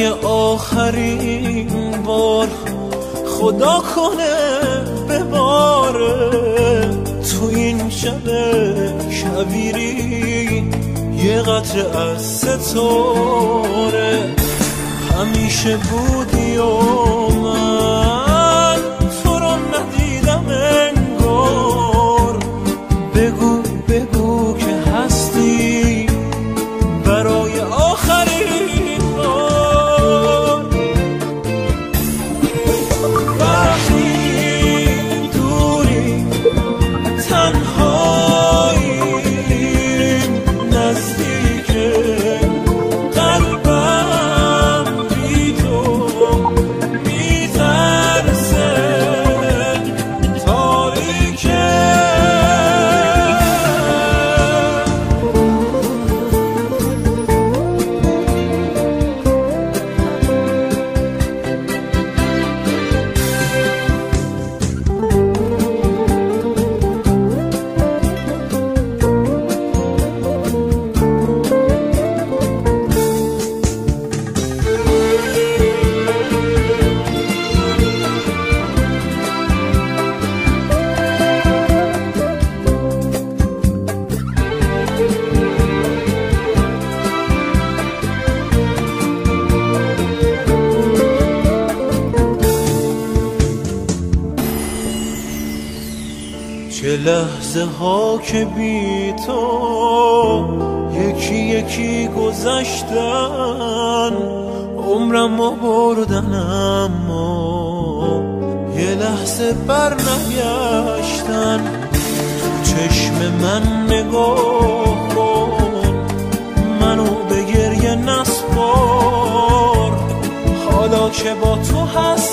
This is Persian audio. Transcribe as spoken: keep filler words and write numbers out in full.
آخرین بار خدا کنه بباره تو این شب کویری یه قطره از ستاره. همیشه بودی و من تو رو ندیدم انگار. بگو بگو که هستی برای آخرین بار. وقتی دوری تنهاییم نزدیک قلبم بی تو میترسه تاریکه. چه لحظه ها که بی تو یکی یکی گذشتن، عمرمو بردن اما یه لحظه بر نگشتن. تو چشم من نگاه کن، منو به گریه نسپار، حالا که با تو هست